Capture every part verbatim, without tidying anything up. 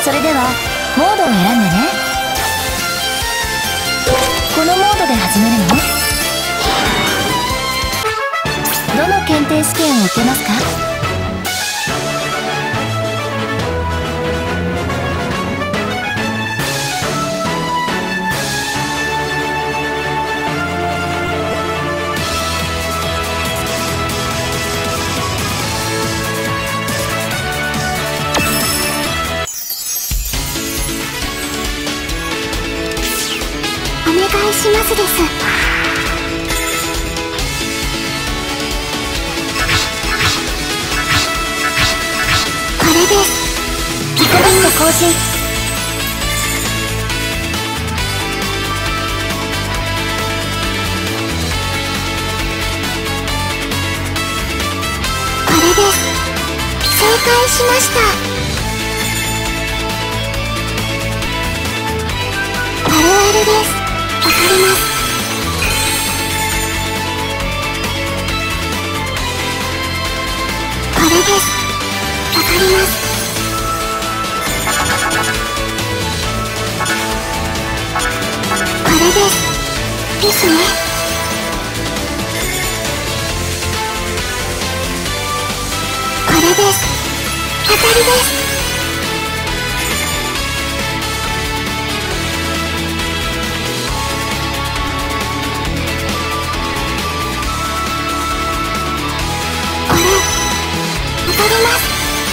それではモードを選んでね。このモードで始めるの？どの検定試験を受けますか？ お願いしますです。これです。 リクエスト更新。 これです。正解しました。あるあるです。わかります。これです。わかります。これです。ですね。これです。当たりです。これ当たります。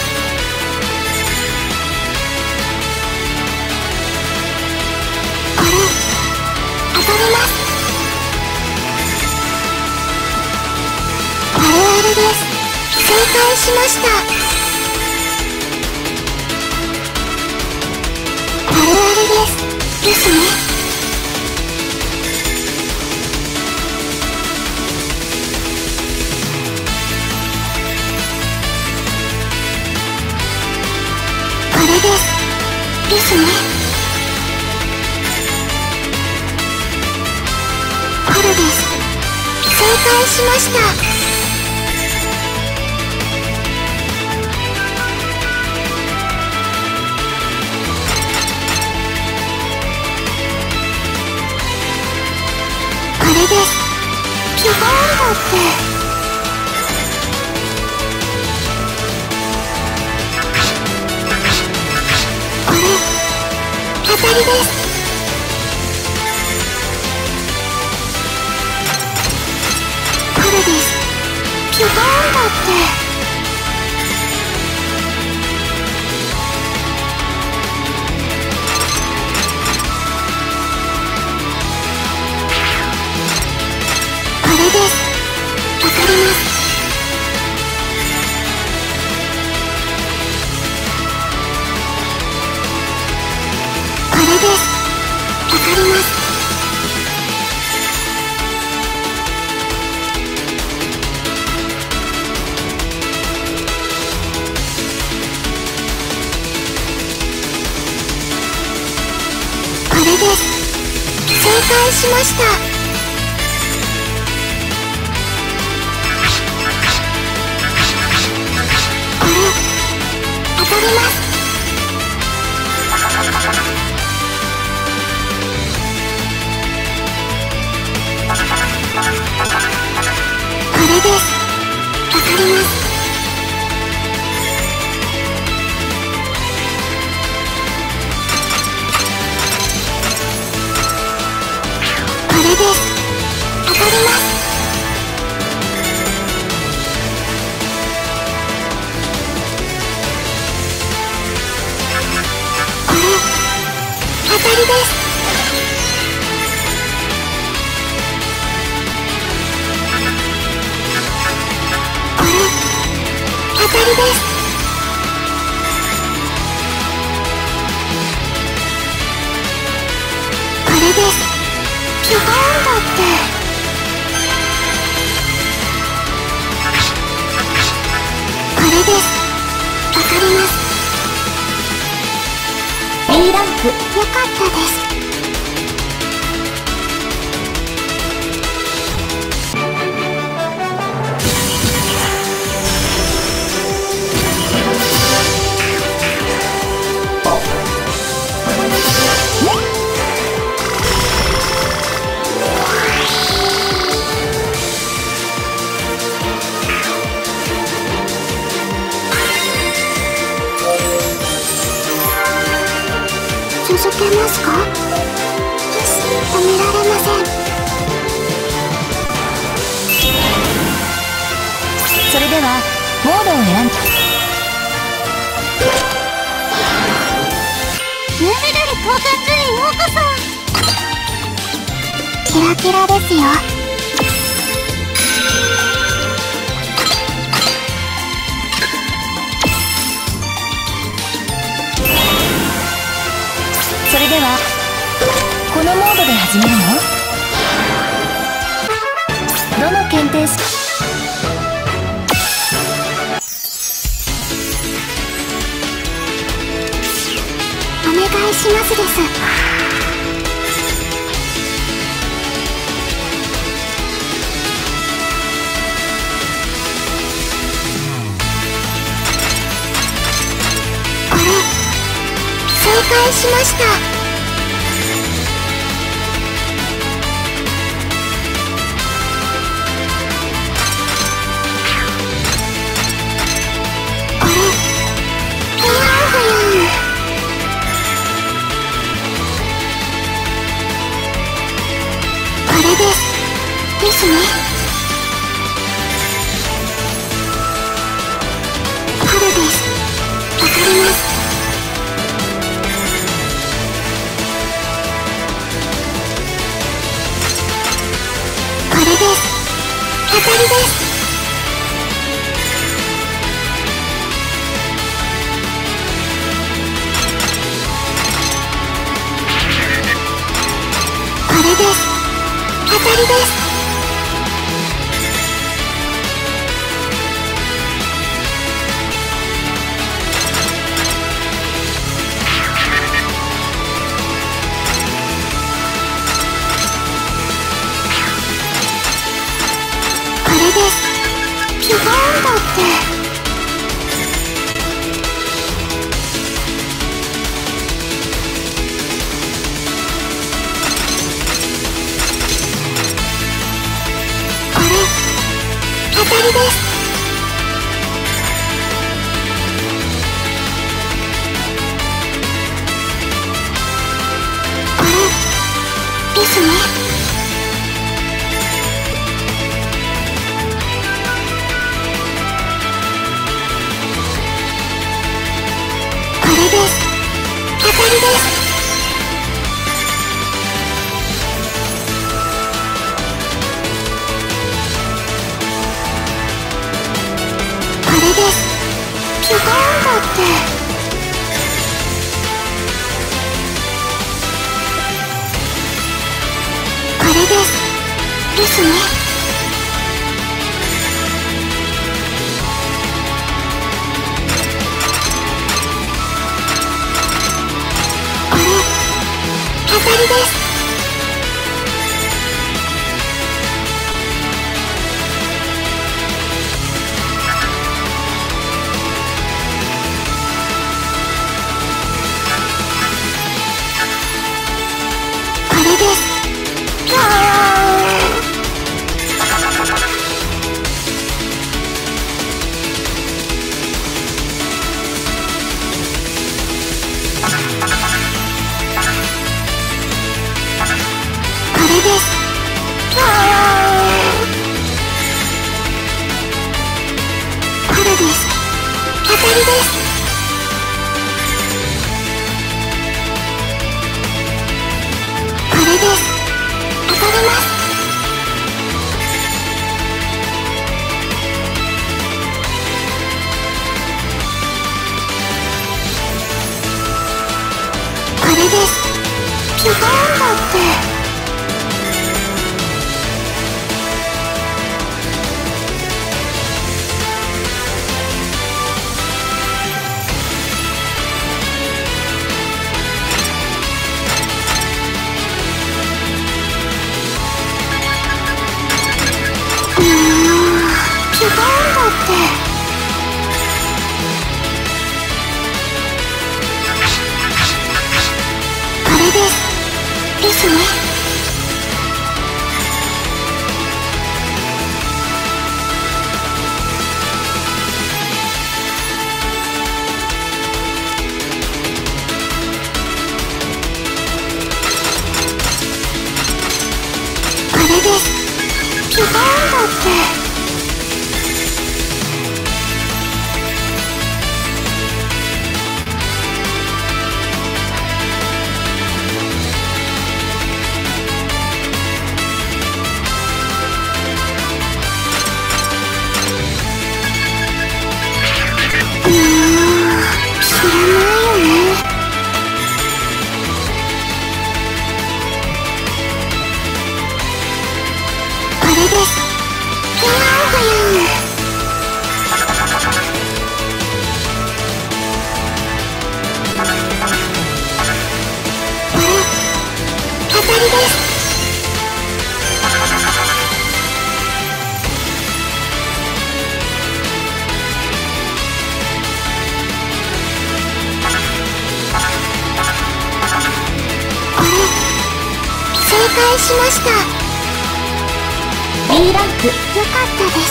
これ当たります。あるあるです。正解しました。あるあるです。ですね。これです。ですね。これです。正解しました。これです。違うんだって。これ当たりです。これです。違うんだって。これです。わかります。これです。わかります。これです。正解しました。これ当たります。これです。わかります。これです。当たります。これ当たりです。これ当たりです。これです。違うんだって。これです。わかります。 B ランク。 よかったです。 けますか？止められません。 それではモードを選んで。 ヌーメダル交換所へようこそ。キラキラですよ。 それではこのモードで始めるの？どの検定式お願いしますです。これ正解しました。これふやんふやん。これですですね。春です。わかります。これです。当たりです。これです。当たりです。これです。ピコーンだって。これ当たりです。これですね。これです。当たりです。これです。ピコーンだって。これですですね。これ当たりです。これです。わー。これです。わー。春です。当たりです。これです。当たります。これです。ピコーンだって。うーん、ピコーンだって。これですですね。 って正解しました。 B ランクよかったです。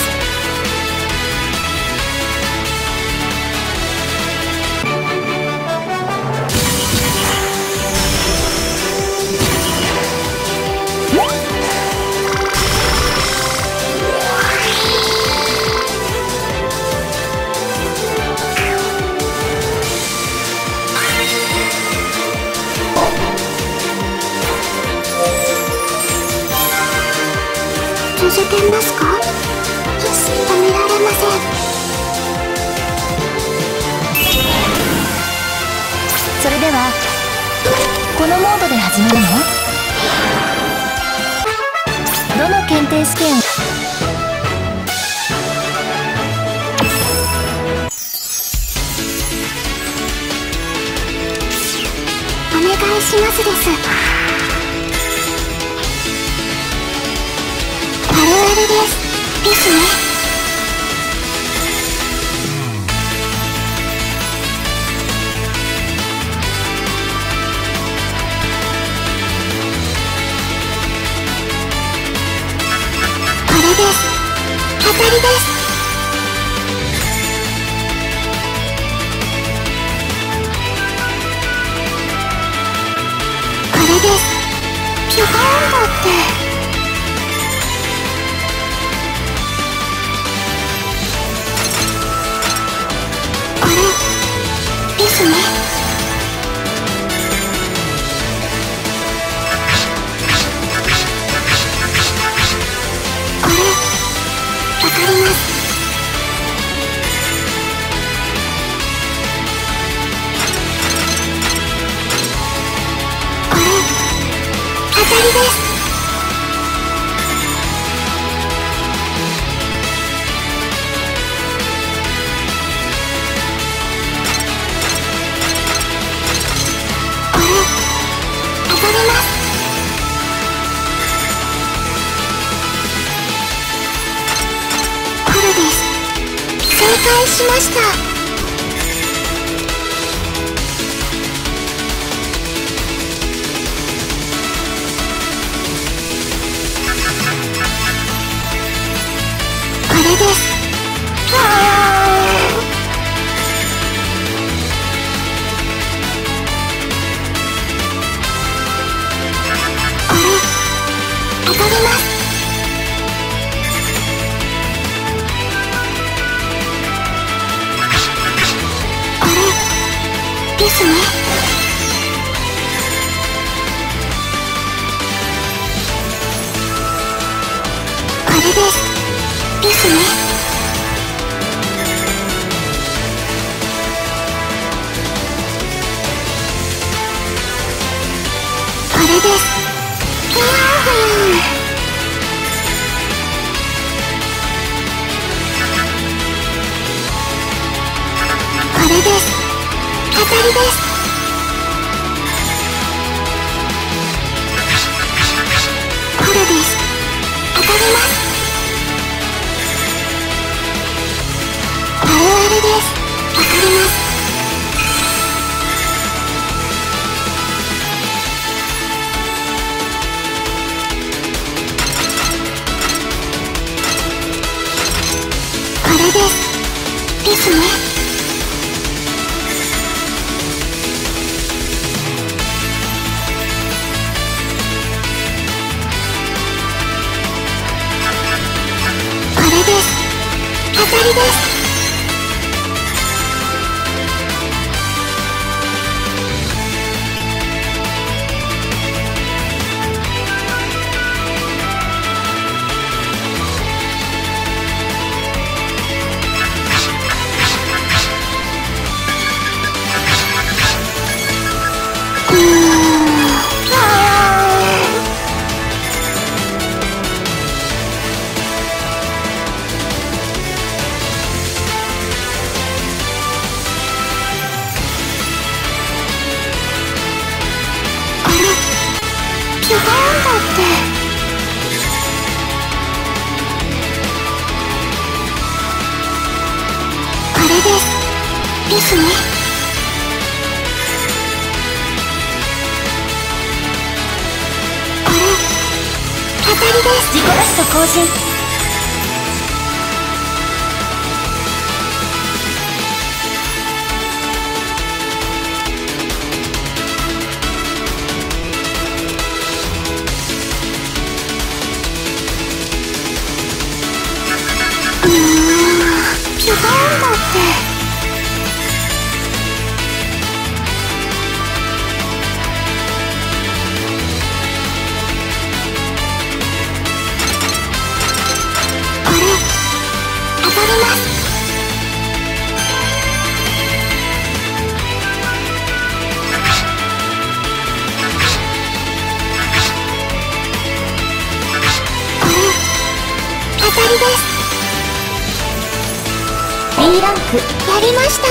続けますか？止められません。 それではこのモードで始めるの？どの検定試験をお願いしますです。あるあるですですね。これです。当たりです。これです。ピュカーンだって。ですね。これわかります。これ当たりです。正解しました。これです。これ当たります。ですね。これです。ですね。これです。ふやんふやん。これです。当たりです。これです。当たります。あるあるです。わかります。これです。ですね。 違うんだって。これです。ですね。これ、当たりです。 自己ベスト更新。 うーん、違うんだって。当たります。これ当たりです。 B ランク。 やりました。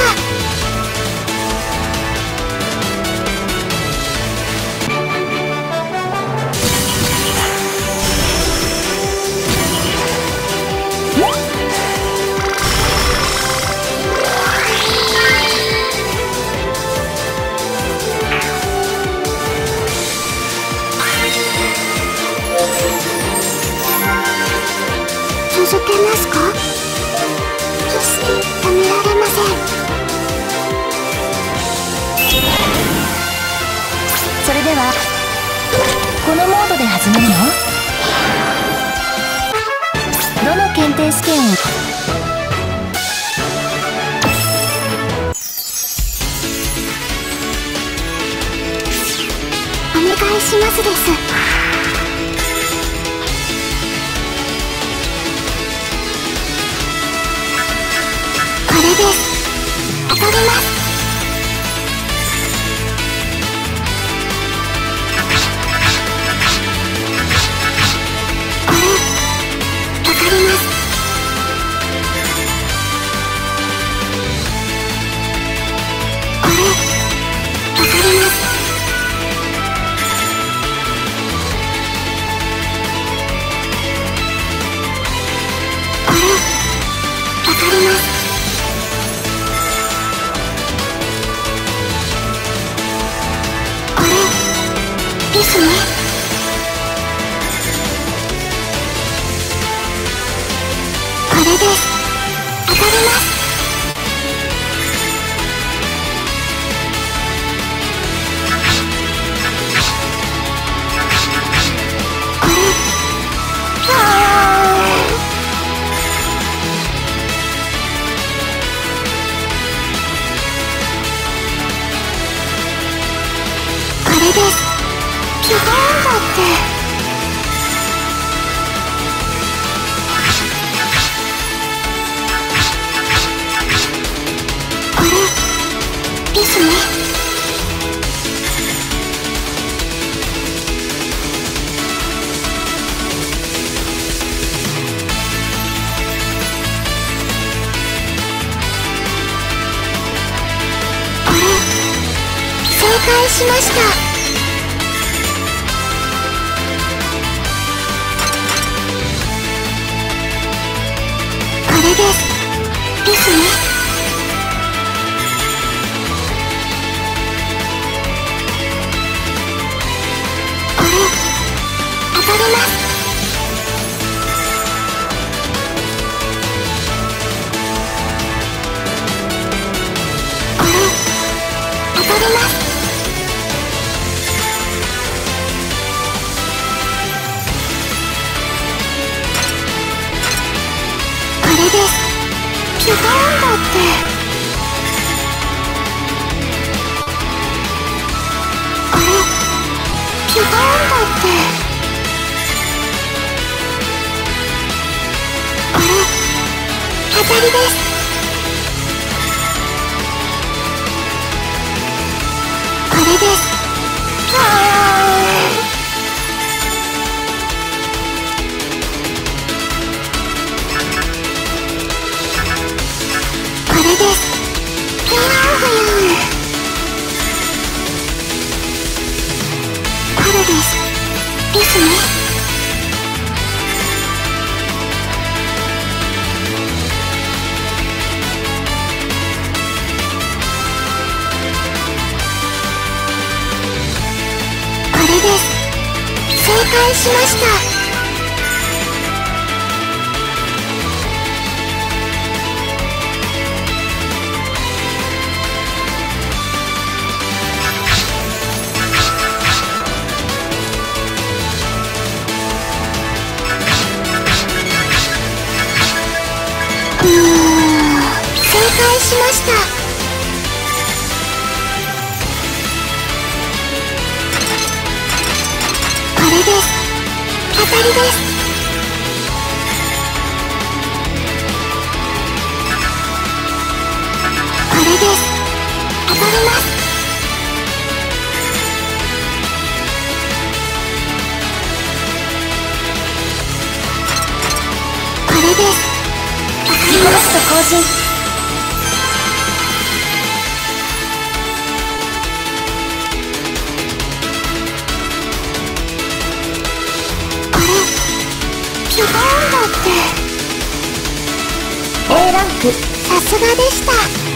続けますか？決して止められません。 それではこのモードで始めるの？どの検定試験をお願いしますです。これです。当たります。これ当たります。これ当たります。これ当たります。ですね。これです。当たります。これ、あーこれです。違うんだって。これですね。これ正解しました。これです。ですね。これ当たります。これ当たります。これです。違うんだって。これ違うんだって。これ当たりです。これです。あーこれです。ピャーンはやん。これです。 解しました。うーん、正解しました。これです。当たりです。これです。当たります。これです。 リクエスト更新。 あれ、ピボーンだって。 A ランク。 さすがでした。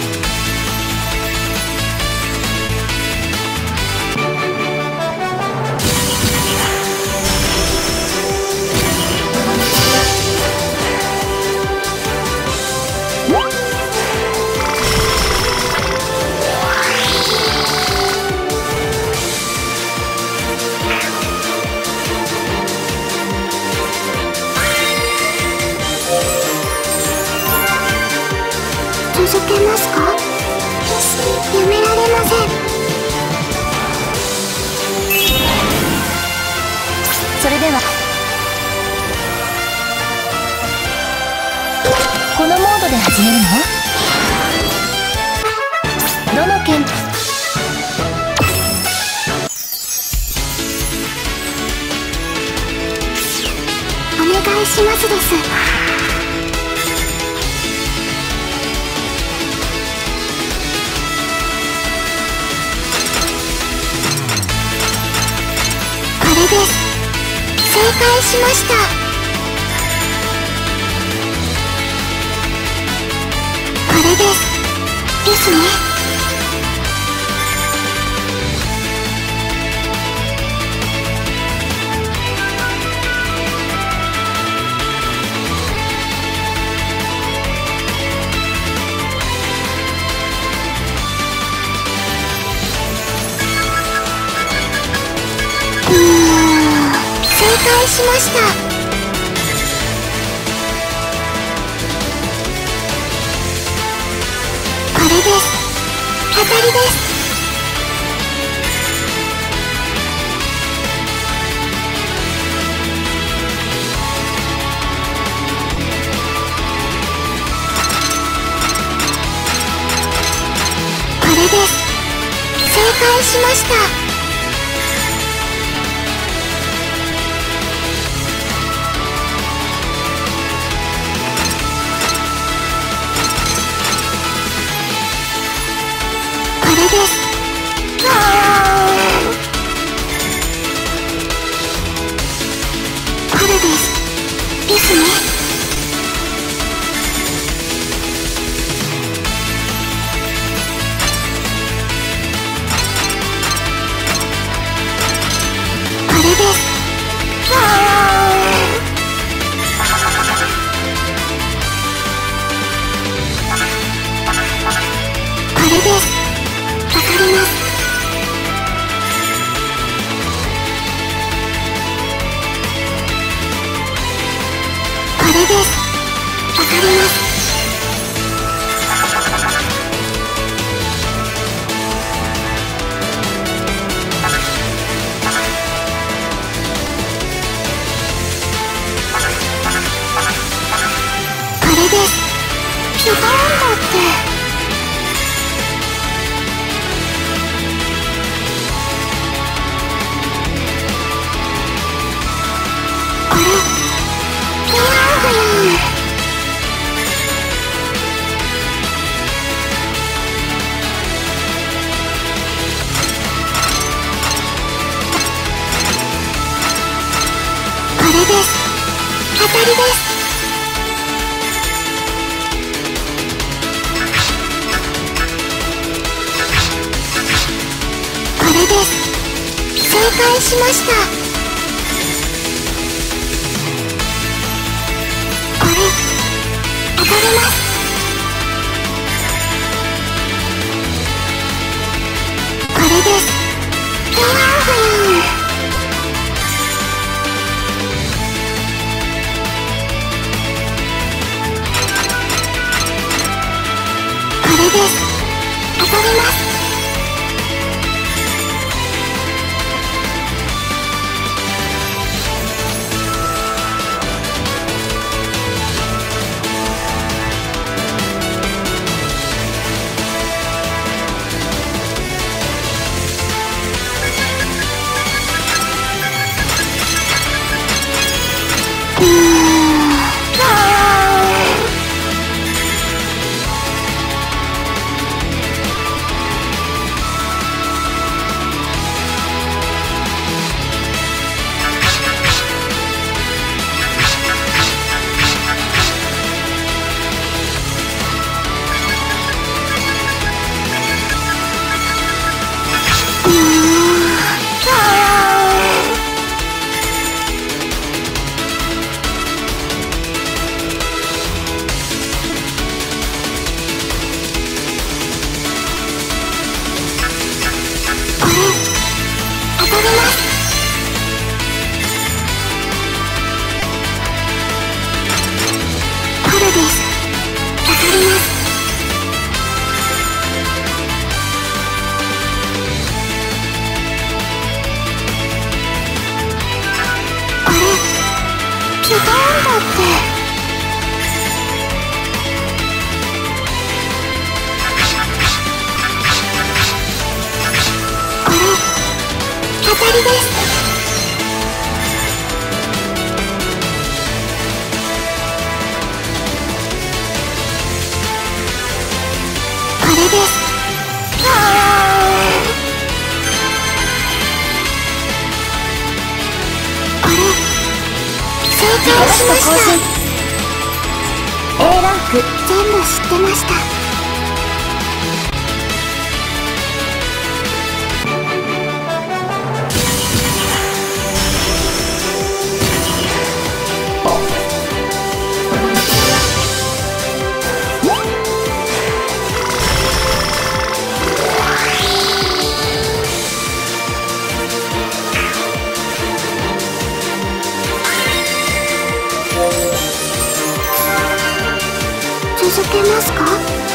続けますか？やめられません。 それではこのモードで始めるの？どの剣？ お願いしますです。これです。正解しました。これです。ですね。うーん、正解しました。これです。当たりです。これです。正解しました。これです。あー、これです。ですね。これです。あー、これです。わかります。これです。わかります。これです。ピボーンだって。あれ、ふやんふやん。これです。当たりです。これです。正解しました。 当たります。これです。ピアーフユー。これです。当たります。 A ランク。 全部知ってました。続けますか？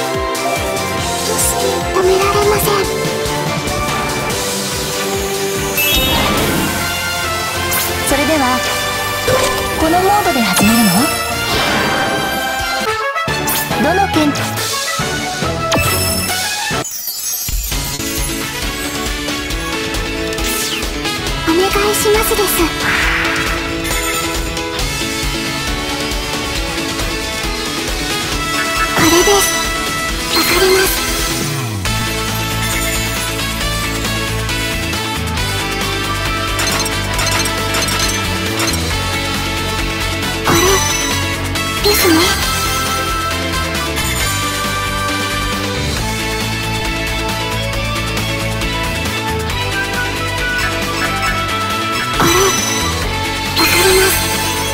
止められません。 それではこのモードで始めるの？どの剣？ お願いしますです。これです。わかります。これですね。これわかります。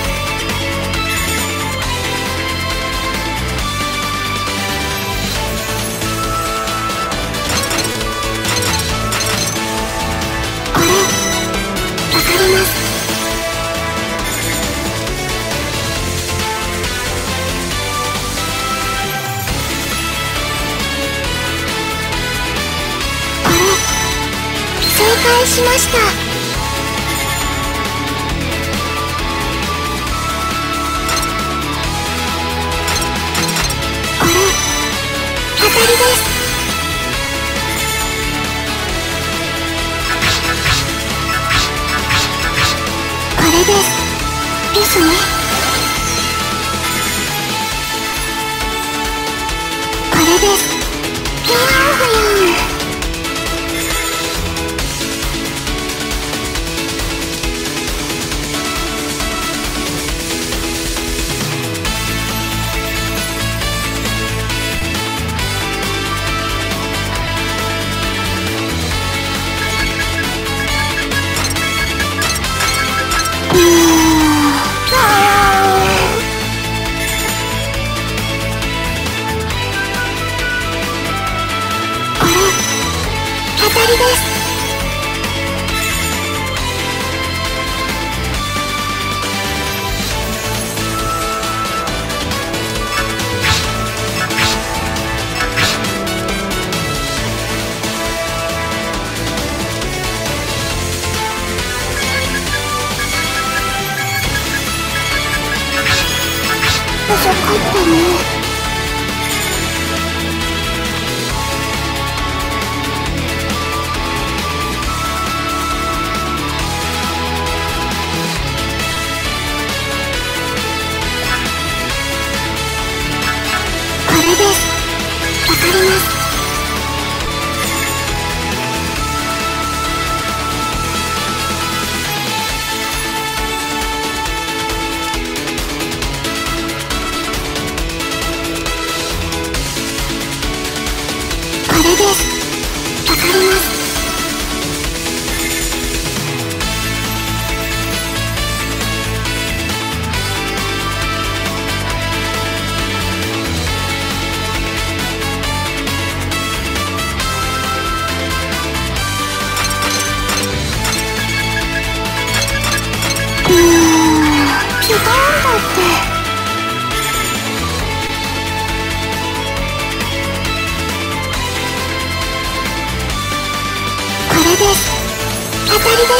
正解しました。これ当たりです。これですですね。これです。ピアーフユー。こってね。これです。わかります。これです。わかります。うーん、ピターンだって。これです。当たりです。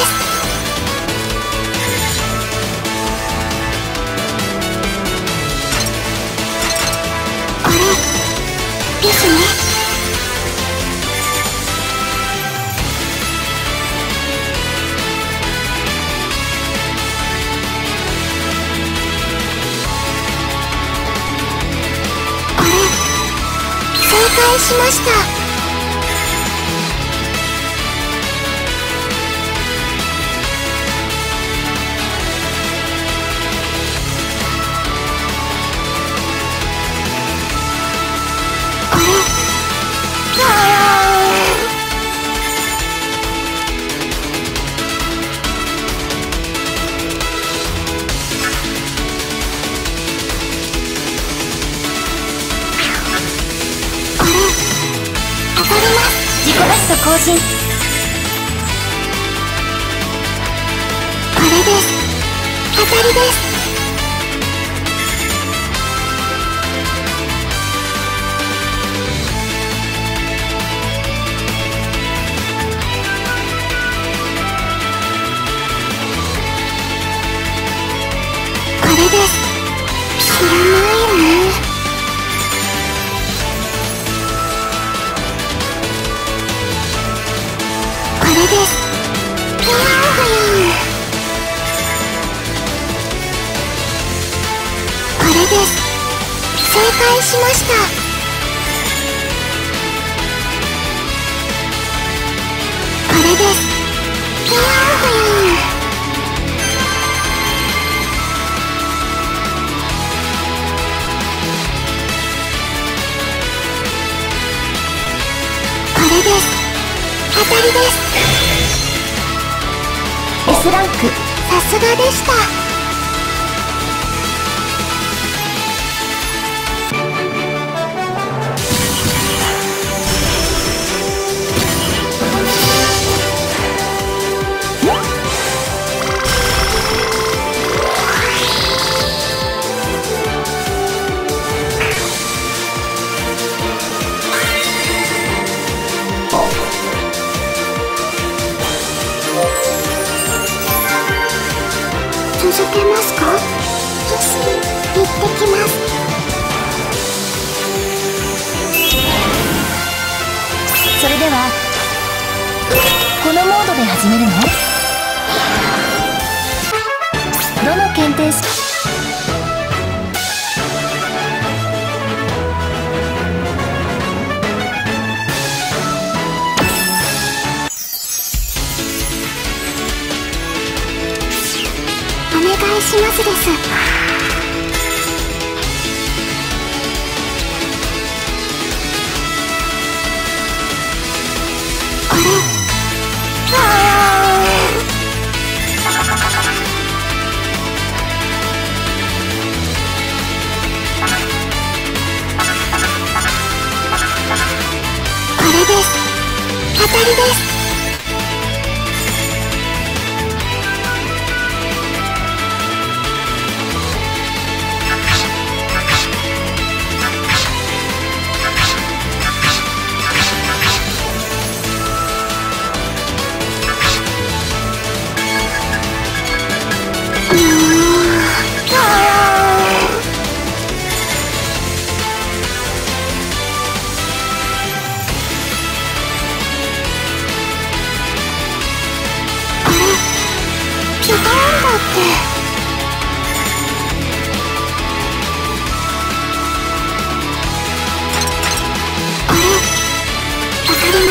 これですね。これ正解しました。これ当たります。 自己ベスト更新。 これです。当たりです。これです。知らないよね。これです。ピヤーはやん。これです。正解しました。これです。ピヤーはやん。これです。当たりです。 S ランク。 さすがでした。続けますか？行ってきます。 それではこのモードで始めるの？どの検定士？ お願いしますです。これこれです。当たりです。 違うんだって。あれ、わかります。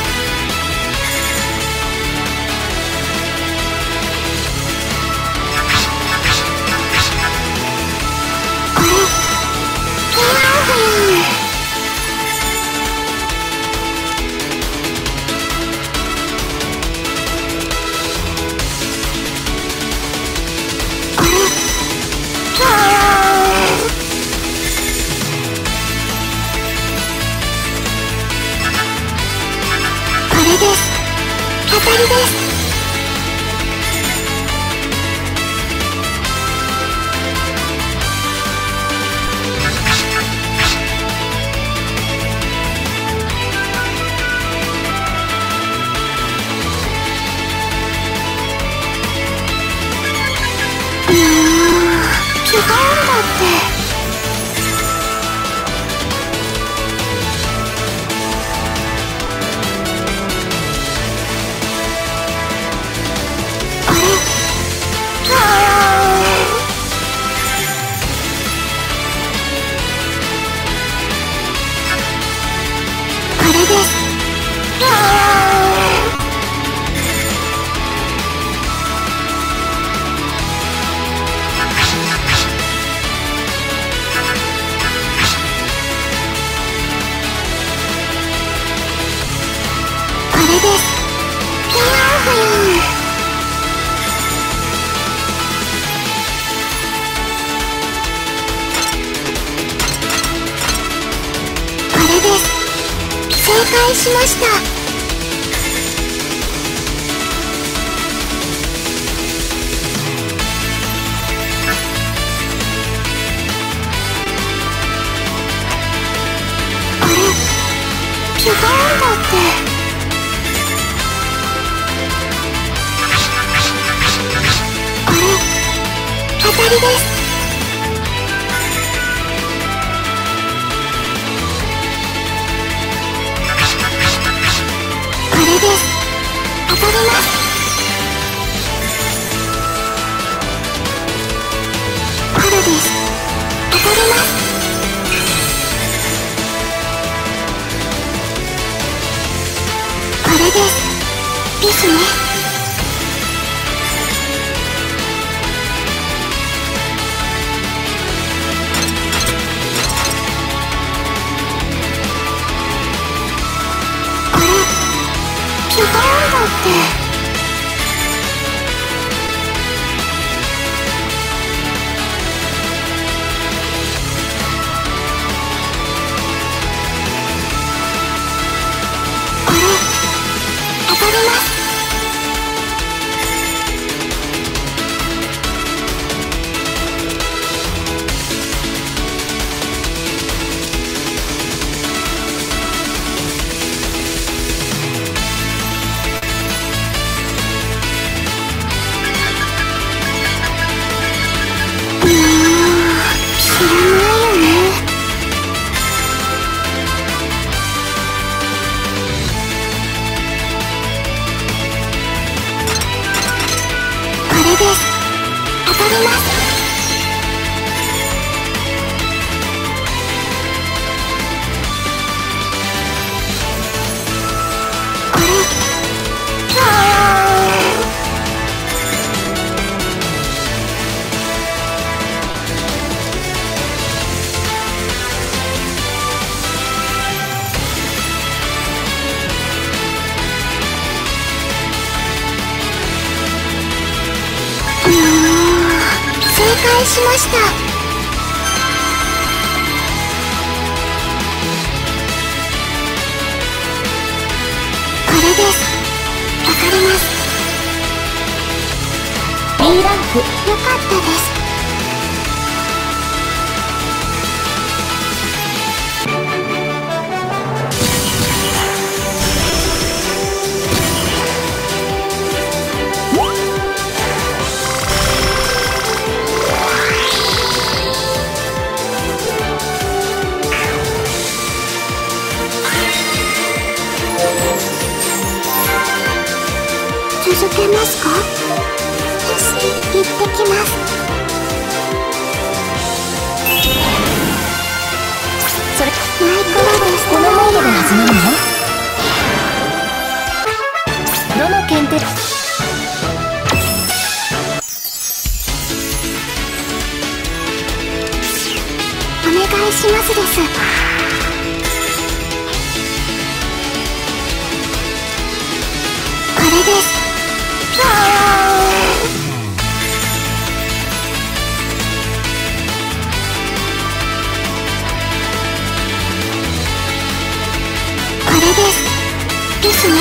あれ、ケアンフユン。当たりです。うーん、違うんだって。正解しました。あれ、違うんだって。あれ、当たりです。これです。当たります。これです。当たります。これです。ですね。違うんだって。あれ、当たります。これです。当たります。あれ、うーん、正解しました。これです。わかります。B ランク、よかったです。続けますか？ 行ってきます。 それマイクロデスこのモードで始めるの？どの検定？ お願いしますです。これです。あこれです。ですね。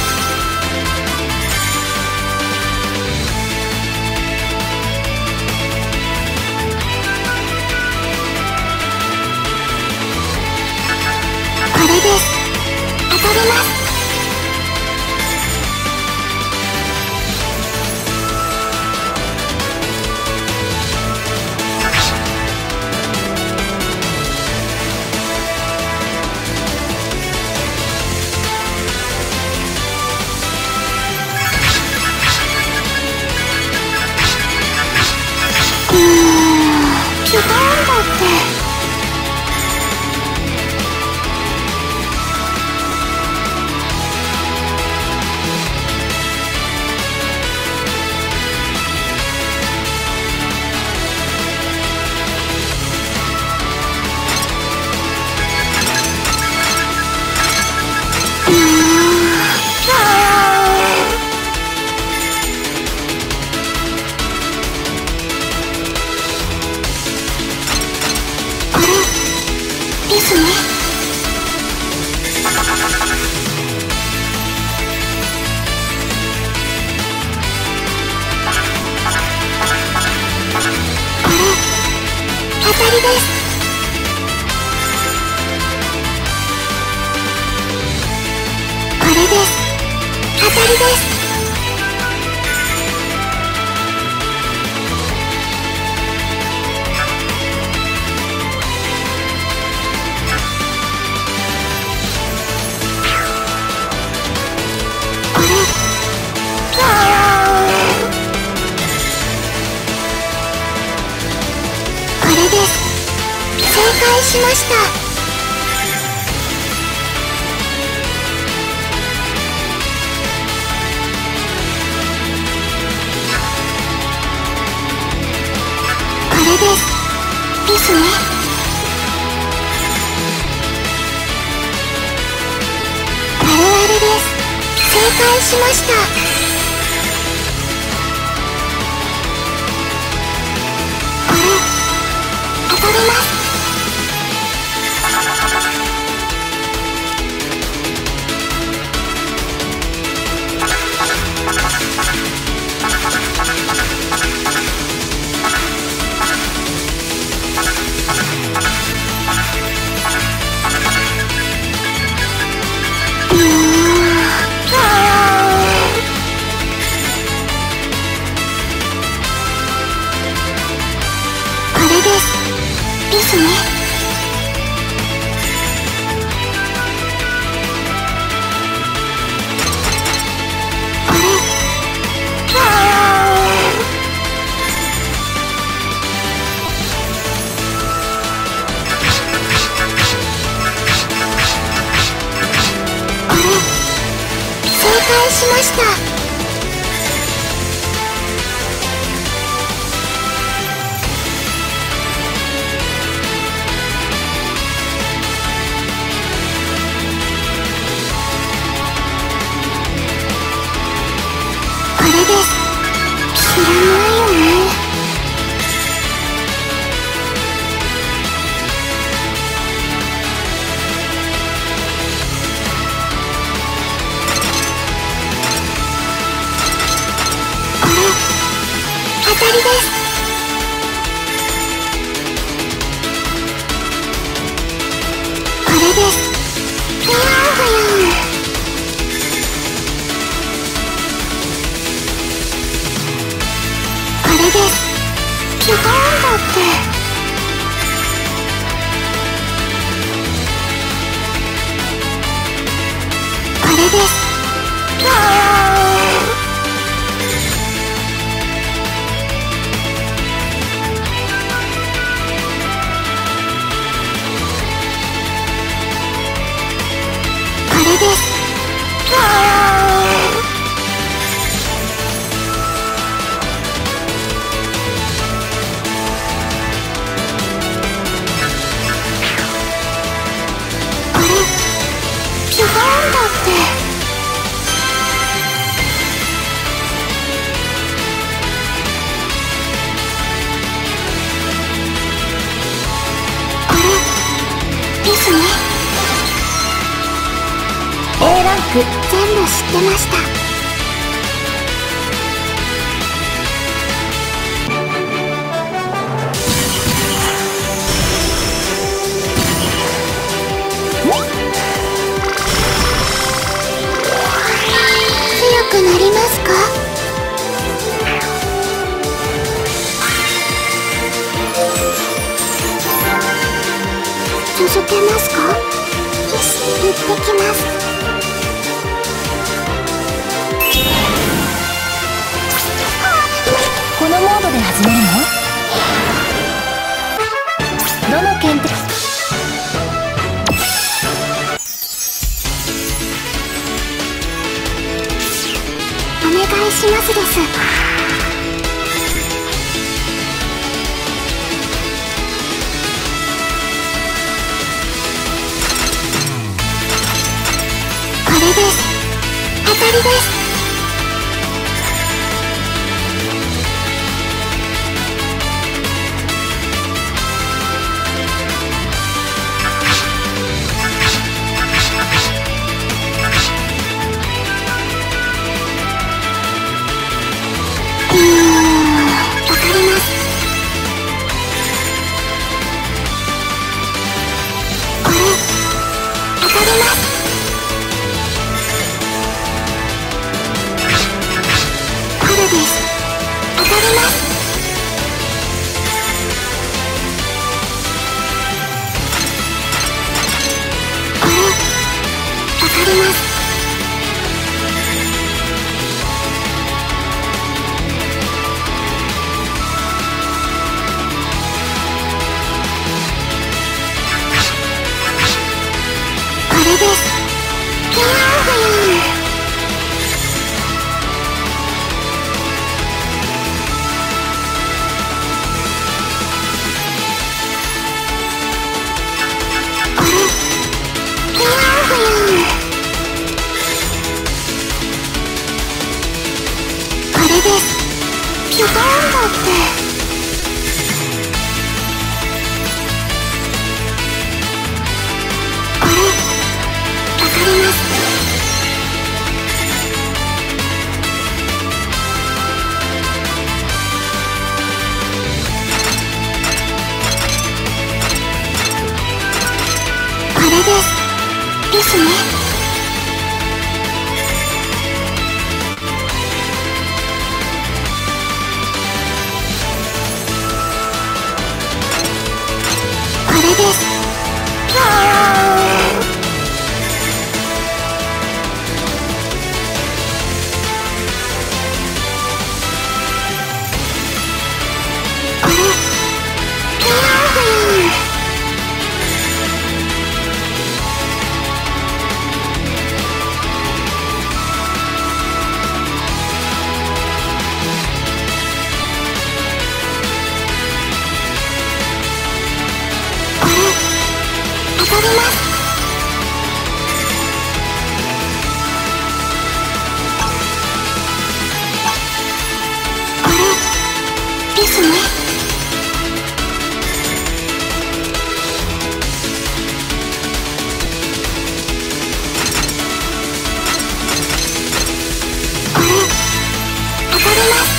これです。当たります。うーん、違うんだって。うーん、あーこれですね。これ当たりです。これです。当たりです。これあーこれです。正解しました。これです。ですね。あるあるです。正解しました。これ当たります。うーん、あーこれです。ですね。これあーこれ正解しました。これです。知らないよね。これ当たりです。これです。ふやんふやん。これです。違うんだって。これです。あー全部知ってました。強くなりますか？続けますか？よし、行ってきます。 このモードで始めるの？どの剣ってお願いしますです。これです。当たりです。うーん、わかります。これ当たります。これです。当たります。これわかります。これです。キャーフー。これキャーフー。これです。ピョトンだって。これわかります。これです。ですね。これです。キャー。これキャーフー。これ当たります。これですね。これ当たります。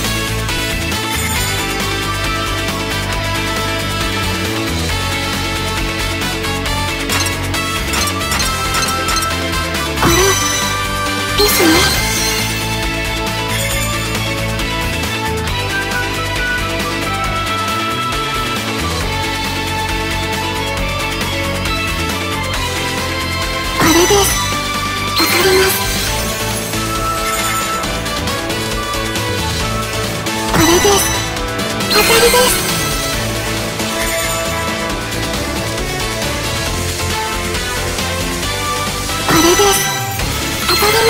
これですね。これです。わかります。これです。当たりです。これです。当たります。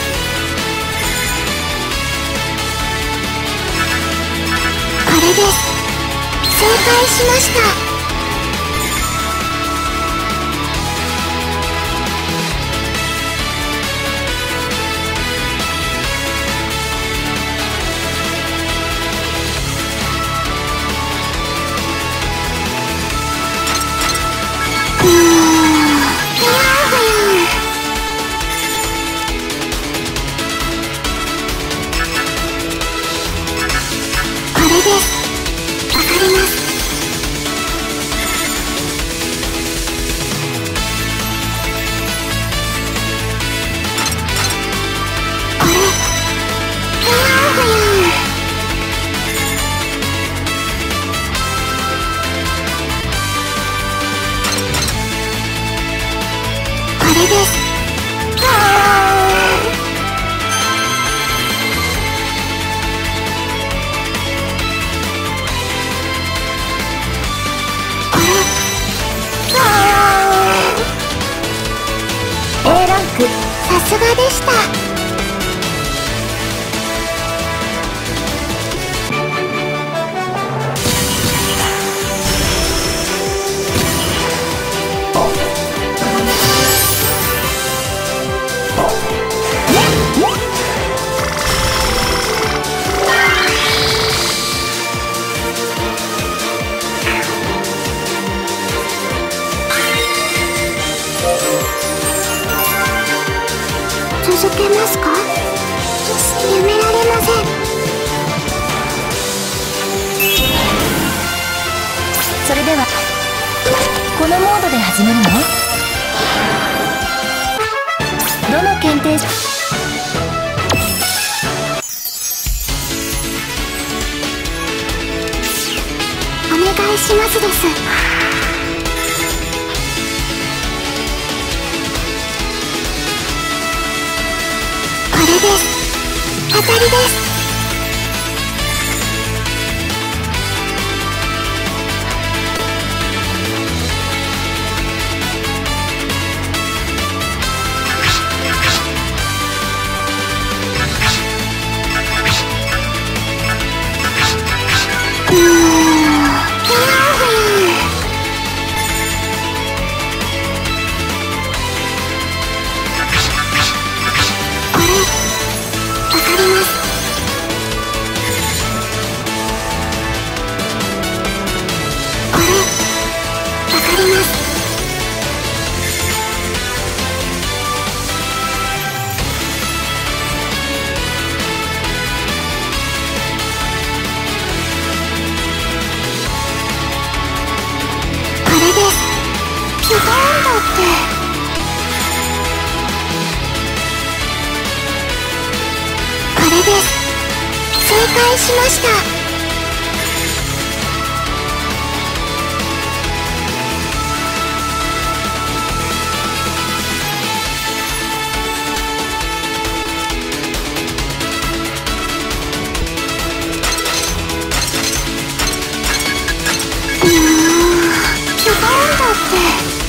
これです。正解しました。うーん、キャーフー。 で始めるの？どの検定お願いしますです。これです。当たりです。正解しました。うーん、ピョコンだって。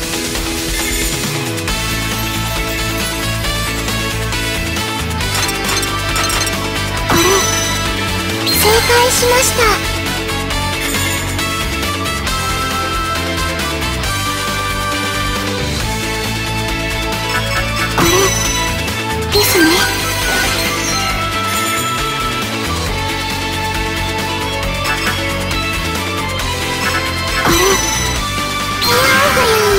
正解しました。これですね。これピアーフやん。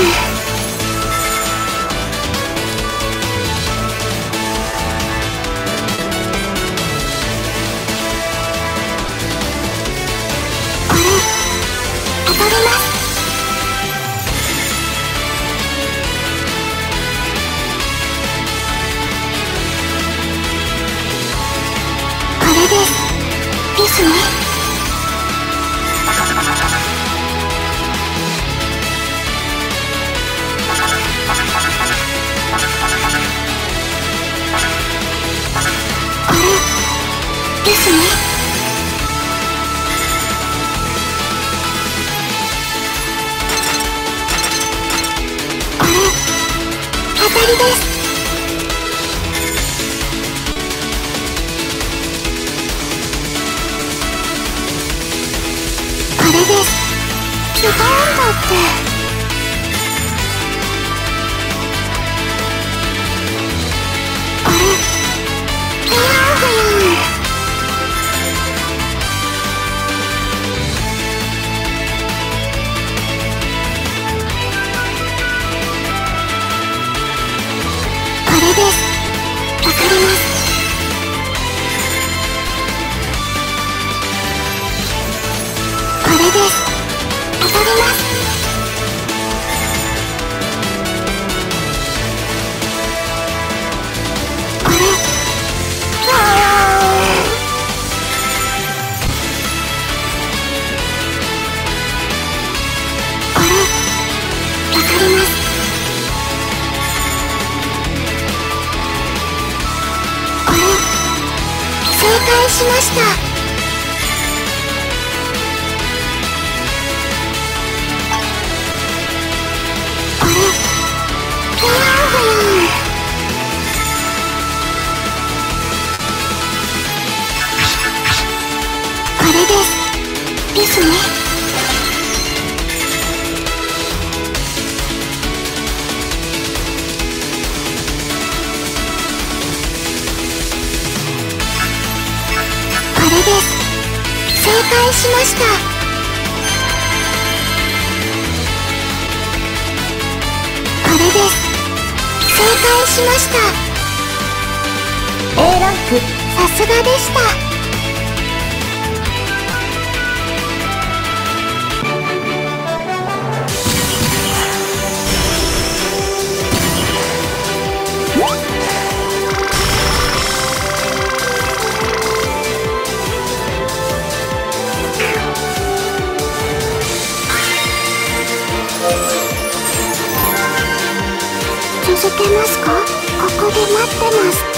当たります。これです。ですね。これですね。当たりです。これです。ピョコンだって。これピアーフやん。これです。わかります。これです。当たります。これあーこれわかります。正解しました。これピアーフやん。これです。ですね。これです。正解しました。これです。正解しました。 エー ランク。 さすがでした。 続けますか？ここで待ってます。